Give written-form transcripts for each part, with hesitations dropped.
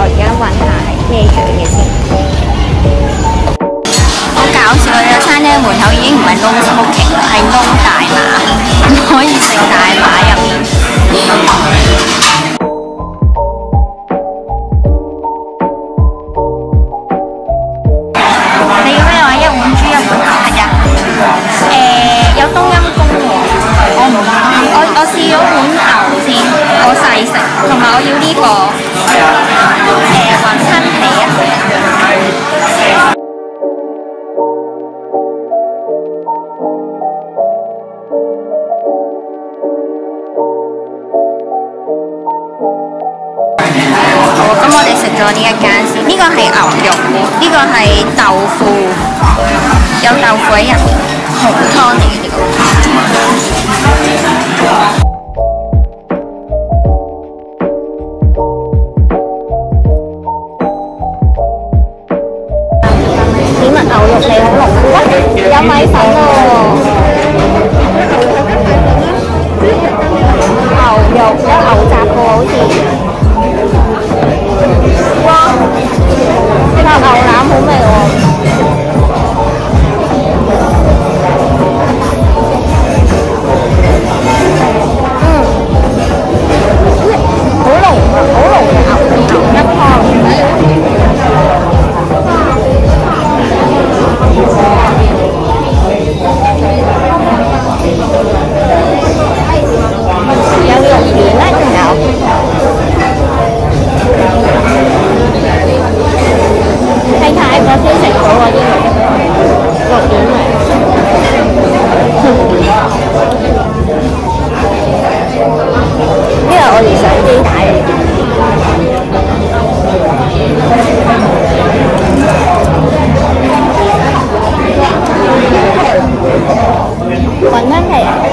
而家揾下係咩樣嘅先。好搞笑啊！呢個餐廳門口已經唔係 no smoking 啦，係 no 大麻，唔可以食大麻入面。你要咩話？一碗豬一碗牛係啊？有冬陰功喎，我試咗碗牛先，我細食，同埋我要呢個雲吞皮啊。好，咁我哋食咗呢一間先，呢個係牛肉，呢個係豆腐，有豆腐喺入面，紅湯嚟嘅呢個。點啊？牛肉嚟好濃喎，有米粉喎。牛肉有牛雜嘅好似。哇！呢個牛腩好味喎。好濃嘅牛一湯。有肉丸啦，仲有。係泰國先食到嗰啲肉丸嚟。呢個我哋上機帶嚟。雲吞皮啊！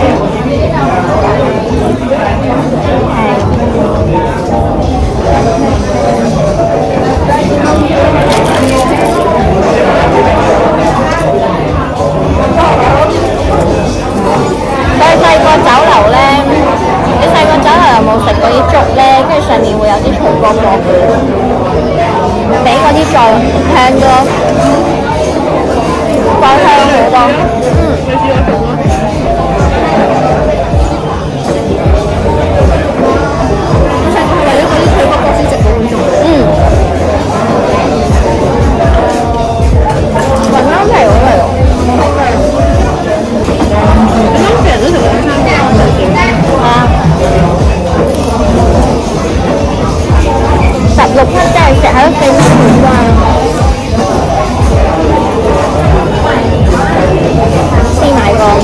細個酒樓咧，你細個酒樓有冇食過啲粥咧？跟住上面會有啲脆角角，比嗰啲再香多，再香好多。你試過食過？我細個係為咗嗰啲脆角角先食到嗰種。雲吞皮好味喎。成日都食緊餐廳嗰陣時，16蚊真係食喺屋企都好貴。試買過，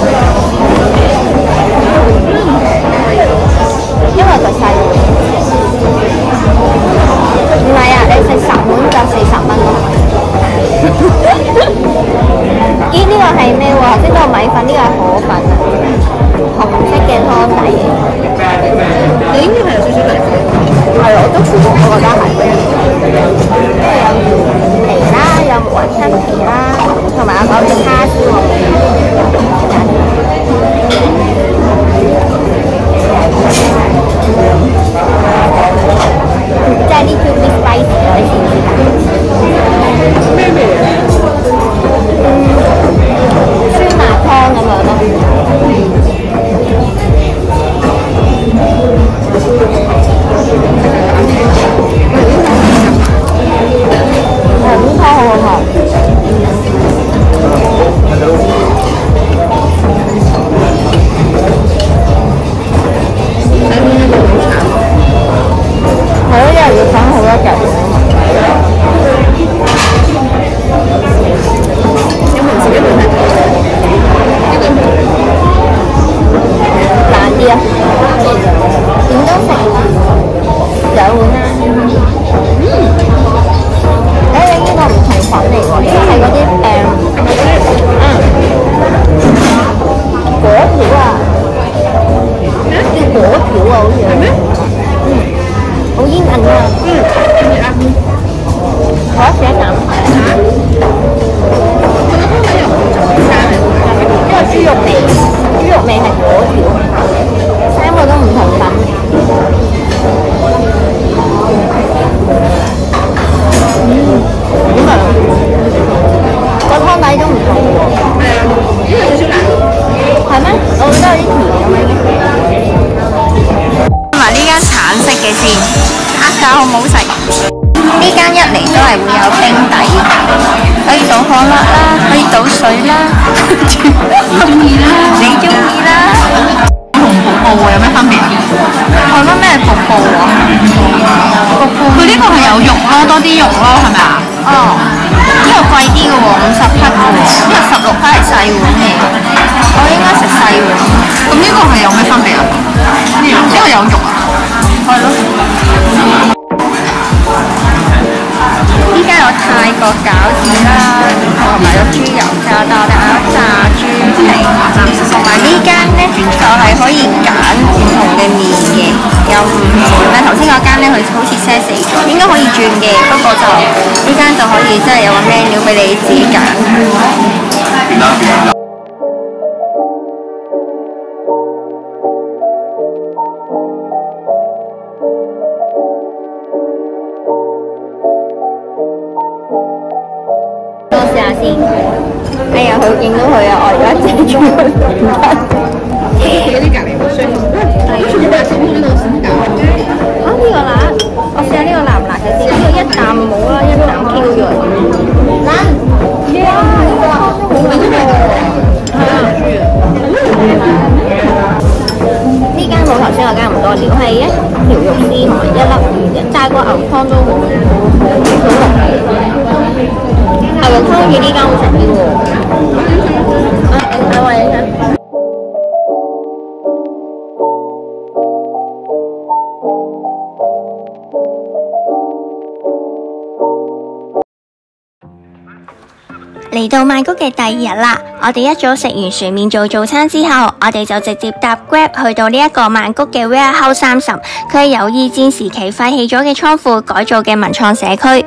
因為佢細。唔係啊，你食10碗就40蚊咯。咦？呢個係咩喎？頭先嗰個米粉，呢個係河粉啊，紅色嘅湯底。你應該係有少少米粉。係，我都覺得係。有皮啦，有雲吞皮啦，同埋有嗰隻蝦燒喎。即係呢條 bit spicy 嗰啲先知㗎。咩味啊？酸辣湯咁樣咯。湯好好喝。係咯，一日要等好多隻。有冇自己會睇？難啲啊！點都食2碗啦。呢個唔同粉嚟喎，呢個係嗰啲果條啊，叫果條啊，好似係咩？好煙韌啊！ 下好唔好食？呢間一嚟都係會有冰底，可以倒可樂啦，可以倒水啦，你中意啦，你中意啦。 同瀑布有咩分別？ 我覺得咩瀑布啊？瀑布佢呢個係有肉咯，多啲肉咯，係咪啊？ 哦，呢個貴啲嘅喎，50匹嘅喎，呢個16匹係細碗嘅，我應該食細碗。 咁呢個係有咩分別啊？呢個有肉啊？ 係咯。依家有泰國餃子啦，同埋有豬油炸蛋啊、炸豬皮，同埋呢間咧就係可以揀唔同嘅麵嘅，有唔同嘅。頭先嗰間咧佢好似 set 死咗，應該可以轉嘅，不過就呢間就可以即係有個 menu 俾你自己揀。試下先，哎呀，佢見到佢啊，我而家遮住佢唔得。 有啲隔離好衰。 啊，呢個辣，我試下呢個辣唔辣嘅先。呢個一啖冇啦，一啖 Q 咗。哇，呢個好好呢間冇頭先嗰間咁多料，係一條肉絲同埋一粒魚，炸個牛湯都好濃。牛肉湯好似呢間好食啲喎。我影相。嚟到曼谷嘅第2日啦，我哋一早食完船麵做早餐之後，我哋就直接搭 Grab 去到呢一個曼谷嘅 Warehouse 30，佢係由二戰時期廢棄咗嘅倉庫改造嘅文創社區。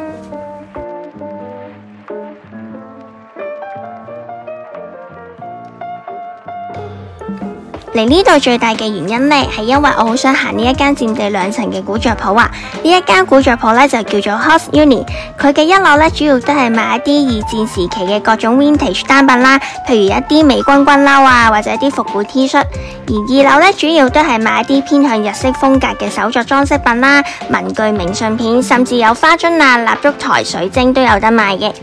嚟呢度最大嘅原因呢，係因為我好想行呢一間佔地2層嘅古着鋪啊！呢一間古着鋪呢，就叫做 House Uni， 佢嘅1樓呢，主要都係賣一啲二戰時期嘅各種 vintage 單品啦，譬如一啲美軍軍褸啊，或者一啲復古 T 恤。而2樓呢，主要都係賣一啲偏向日式風格嘅手作裝飾品啦、文具、明信片，甚至有花樽啊、蠟燭台、水晶都有得賣嘅。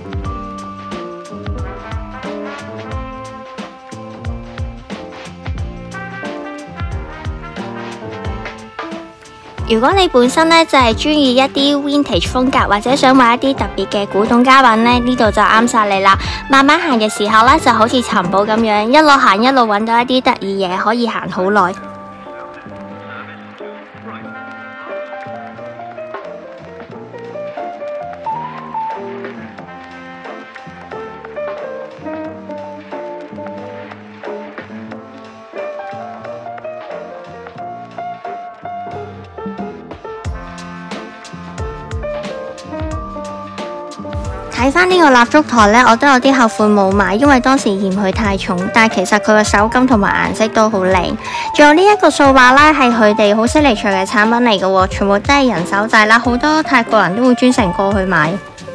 如果你本身呢就係中意一啲 vintage 風格，或者想買一啲特別嘅古董家品呢，呢度就啱晒你啦。慢慢行嘅時候呢，就好似尋寶咁樣，一路行一路揾到一啲得意嘢，可以行好耐。睇翻呢個蠟燭台呢，我都有啲後悔冇買，因為當時嫌佢太重，但係其實佢個手感同埋顏色都好靚。仲有呢一個掃把啦，係佢哋好犀利除嘅產品嚟嘅，全部都係人手製啦，好多泰國人都會專程過去買。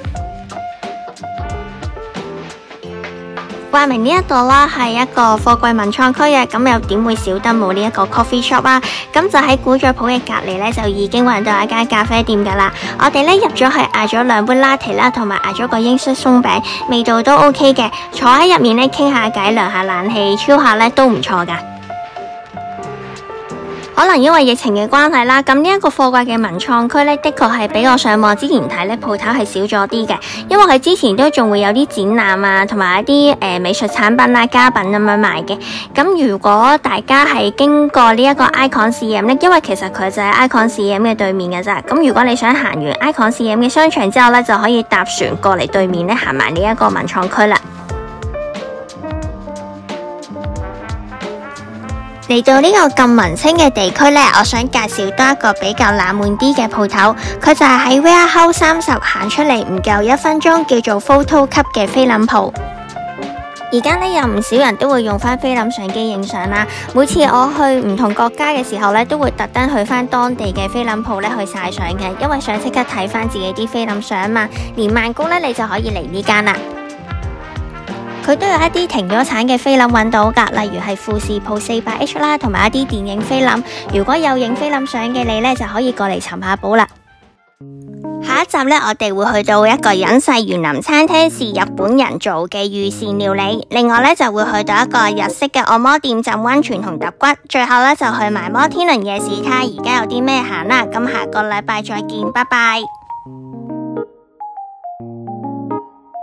話明呢一度啦係一個貨櫃文創區嘅，咁又點會少得冇呢一個 coffee shop 啊？咁就喺古着鋪嘅隔離呢，就已經揾到一間咖啡店噶啦。我哋呢入咗去嗌咗2杯 latte 啦，同埋嗌咗個英式鬆餅，味道都 OK 嘅。坐喺入面呢，傾下偈，涼下冷氣，超下呢都唔錯噶。可能因為疫情嘅關係啦，咁呢一個貨櫃嘅文創區呢，的確係比我上網之前睇呢鋪頭係少咗啲嘅，因為佢之前都仲會有啲展覽啊，同埋一啲美術產品啊、家品咁樣賣嘅。咁如果大家係經過呢一個 Icon CM 呢，因為其實佢就係 Icon CM 嘅對面嘅咋。咁如果你想行完 Icon CM 嘅商場之後呢，就可以搭船過嚟對面呢，行埋呢一個文創區啦。嚟到呢個咁文青嘅地區呢，我想介紹多一個比較冷門啲嘅鋪頭，佢就係喺 Warehouse 30行出嚟唔夠1分鐘，叫做 Photo Cup 嘅菲林鋪。而家呢，有唔少人都會用翻菲林相機影相啦。每次我去唔同國家嘅時候呢，都會特登去翻當地嘅菲林鋪呢去曬相嘅，因為想即刻睇翻自己啲菲林相嘛。連曼谷呢，你就可以嚟呢間啦。佢都有一啲停咗產嘅菲林揾到㗎，例如係富士鋪400H 啦，同埋一啲電影菲林。如果有影菲林相嘅你呢，就可以過嚟尋下寶啦。 下一集呢，我哋會去到一個隱世園林餐廳，是日本人做嘅御膳料理。另外呢，就會去到一個日式嘅按摩店浸溫泉同揼骨。最後呢，就去埋摩天輪夜市睇下而家有啲咩行啦。咁下個禮拜再見，拜拜。